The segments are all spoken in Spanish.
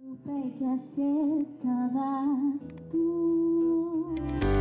Supe que así estabas tú.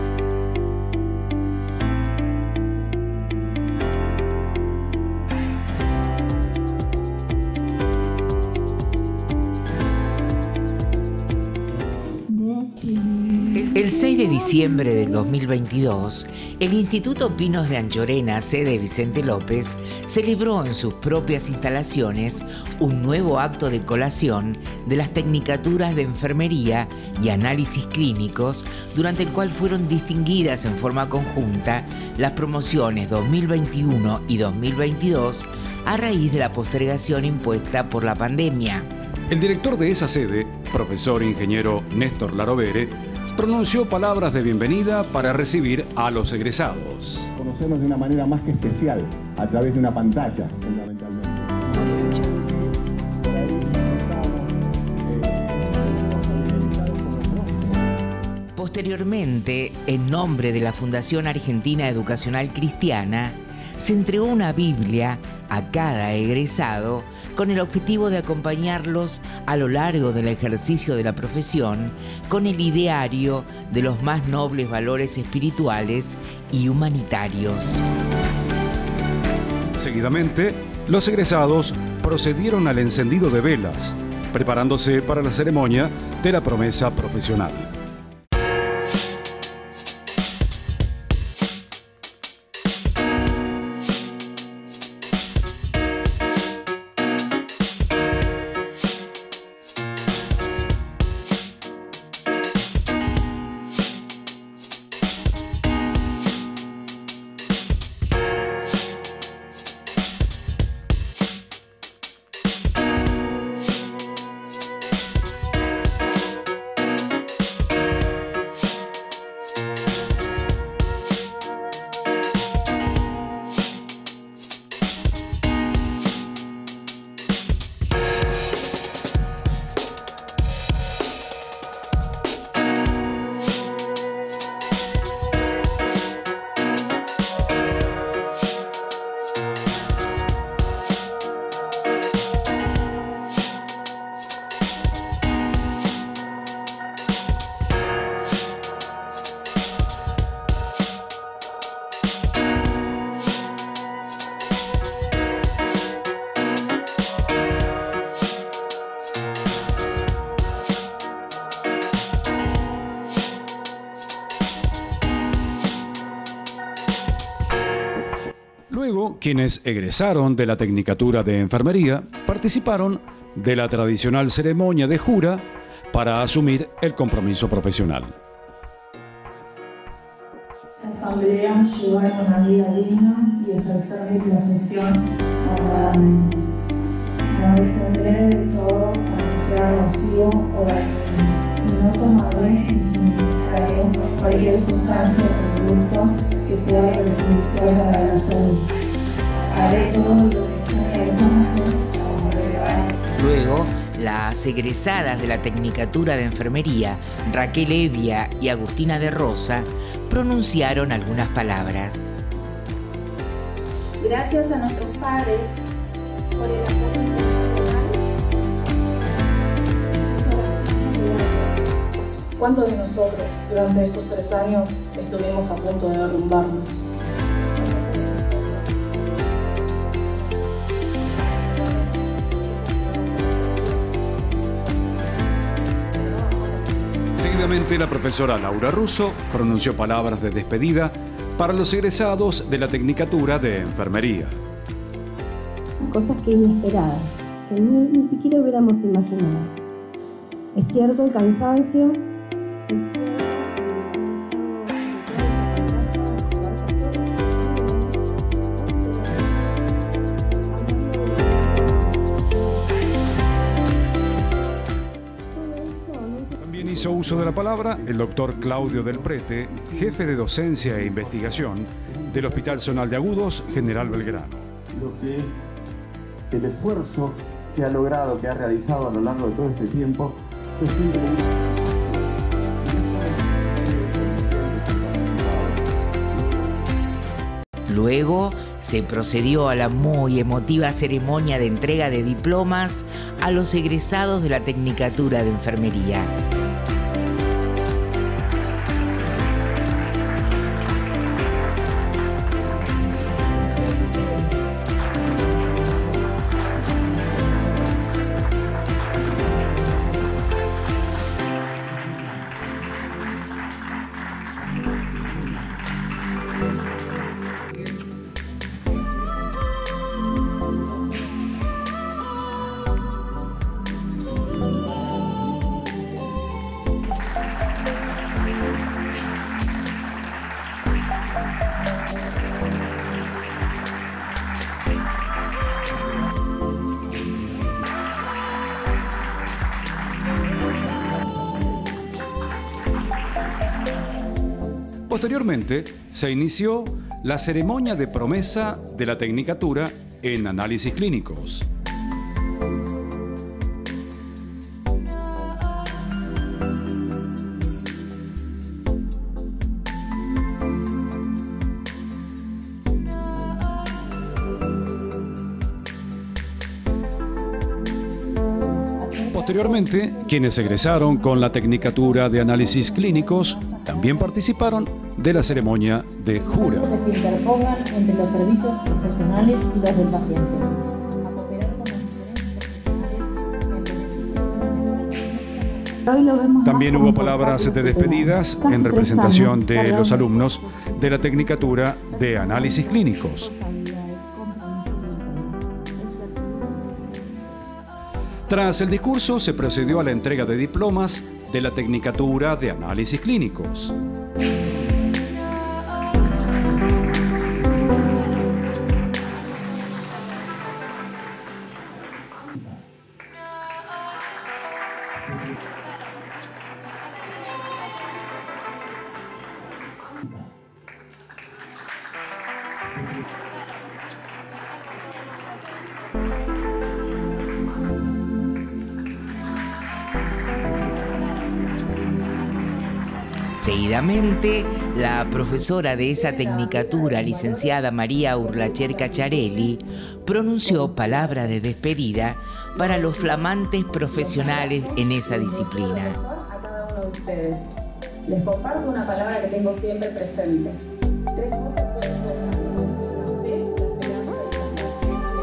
El 6 de diciembre del 2022, el Instituto Pinos de Anchorena, sede Vicente López, celebró en sus propias instalaciones un nuevo acto de colación de las tecnicaturas de enfermería y análisis clínicos, durante el cual fueron distinguidas en forma conjunta las promociones 2021 y 2022 a raíz de la postergación impuesta por la pandemia. El director de esa sede, profesor ingeniero Néstor Larovere, pronunció palabras de bienvenida para recibir a los egresados. Conocernos de una manera más que especial, a través de una pantalla, fundamentalmente. Posteriormente, en nombre de la Fundación Argentina Educacional Cristiana, se entregó una Biblia a cada egresado con el objetivo de acompañarlos a lo largo del ejercicio de la profesión con el ideario de los más nobles valores espirituales y humanitarios. Seguidamente, los egresados procedieron al encendido de velas, preparándose para la ceremonia de la promesa profesional. Luego, quienes egresaron de la Tecnicatura de Enfermería participaron de la tradicional ceremonia de jura para asumir el compromiso profesional. La asamblea llevar una vida digna y ejercer mi profesión honradamente. Me abstendré de todo cuando sea nocivo o dañino, y no tomaré ni suministraré cualquier sustancia o producto que sea perjudicial para la salud. Haré todo lo que esté a mi alcance para preparar. Luego, las egresadas de la Tecnicatura de Enfermería, Raquel Evia y Agustina de Rosa, pronunciaron algunas palabras. Gracias a nuestros padres por el apoyo incondicional. ¿Cuántos de nosotros durante estos 3 años estuvimos a punto de derrumbarnos? Seguidamente, la profesora Laura Russo pronunció palabras de despedida para los egresados de la Tecnicatura de Enfermería. Cosas que inesperadas, que ni siquiera hubiéramos imaginado. Es cierto el cansancio, es cierto Hizo uso de la palabra el doctor Claudio Del Prete, jefe de docencia e investigación del Hospital Zonal de Agudos General Belgrano. Lo que el esfuerzo que ha logrado, que ha realizado a lo largo de todo este tiempo, es increíble. Luego se procedió a la muy emotiva ceremonia de entrega de diplomas a los egresados de la Tecnicatura de Enfermería. Posteriormente, se inició la ceremonia de promesa de la Tecnicatura en Análisis Clínicos. Posteriormente, quienes egresaron con la Tecnicatura de Análisis Clínicos también participaron de la ceremonia de jura. Que se interpongan entre los servicios profesionales y los del paciente. También hubo palabras de despedidas en representación de los alumnos de la Tecnicatura de Análisis Clínicos. Tras el discurso se procedió a la entrega de diplomas de la Tecnicatura de Análisis Clínicos. Seguidamente, la profesora de esa tecnicatura, licenciada María Urlacher Cacciarelli, pronunció palabra de despedida para los flamantes profesionales en esa disciplina. A cada uno de ustedes. Les comparto una palabra que tengo siempre presente. Tres cosas son importantes: la fe, la esperanza y la fe.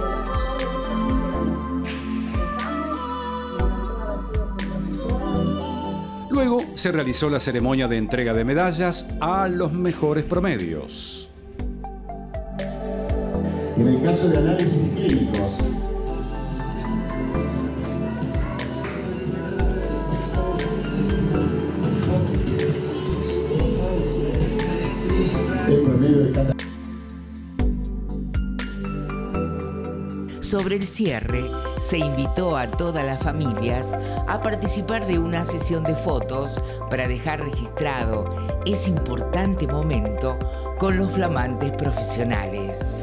Luego se realizó la ceremonia de entrega de medallas a los mejores promedios. En el caso de análisis clínicos, el promedio de cada... Sobre el cierre, se invitó a todas las familias a participar de una sesión de fotos para dejar registrado ese importante momento con los flamantes profesionales.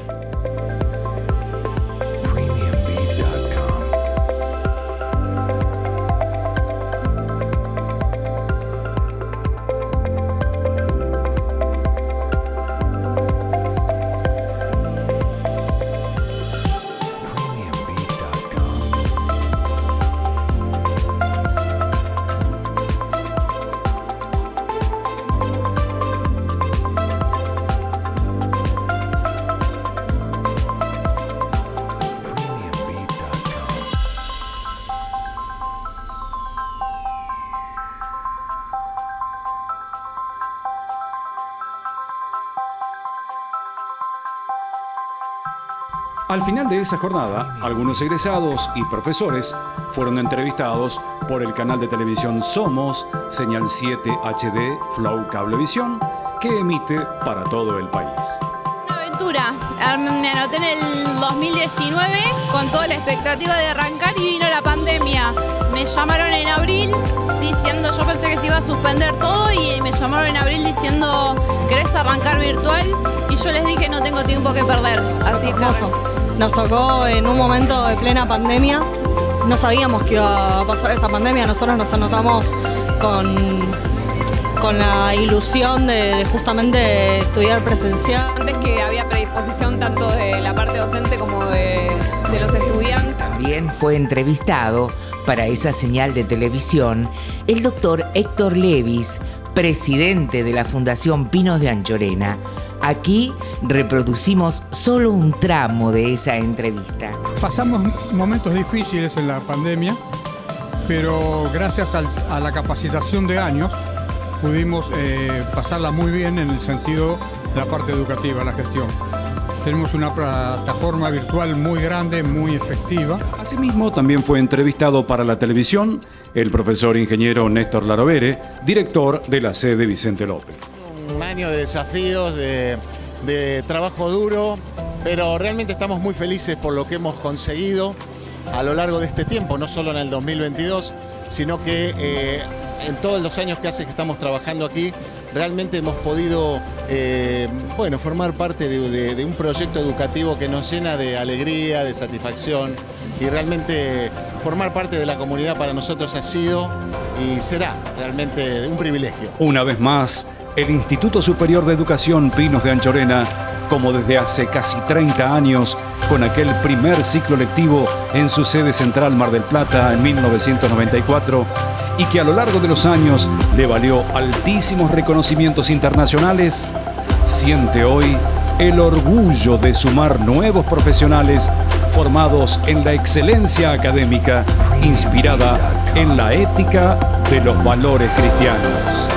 Al final de esa jornada, algunos egresados y profesores fueron entrevistados por el canal de televisión Somos, Señal 7 HD Flow Cablevisión, que emite para todo el país. Una aventura. Me anoté en el 2019 con toda la expectativa de arrancar y vino la pandemia. Me llamaron en abril diciendo, yo pensé que se iba a suspender todo y me llamaron en abril diciendo, ¿querés arrancar virtual? Y yo les dije, no tengo tiempo que perder. Así que nos tocó en un momento de plena pandemia. No sabíamos que iba a pasar esta pandemia. Nosotros nos anotamos con con la ilusión de justamente estudiar presencial. Antes que había predisposición tanto de la parte docente como de los estudiantes. También fue entrevistado para esa señal de televisión el doctor Héctor Levis, presidente de la Fundación Pinos de Anchorena. Aquí reproducimos solo un tramo de esa entrevista. Pasamos momentos difíciles en la pandemia, pero gracias a la capacitación de años pudimos pasarla muy bien en el sentido de la parte educativa, la gestión. Tenemos una plataforma virtual muy grande, muy efectiva. Asimismo, también fue entrevistado para la televisión el profesor ingeniero Néstor Larovere, director de la sede Vicente López. Un año de desafíos, de trabajo duro, pero realmente estamos muy felices por lo que hemos conseguido a lo largo de este tiempo, no solo en el 2022, sino que en todos los años que hace que estamos trabajando aquí, realmente hemos podido formar parte de un proyecto educativo que nos llena de alegría, de satisfacción, y realmente formar parte de la comunidad para nosotros ha sido y será realmente un privilegio. Una vez más, el Instituto Superior de Educación Pinos de Anchorena, como desde hace casi 30 años, con aquel primer ciclo lectivo en su sede central Mar del Plata en 1994, y que a lo largo de los años le valió altísimos reconocimientos internacionales, siente hoy el orgullo de sumar nuevos profesionales formados en la excelencia académica, inspirada en la ética de los valores cristianos.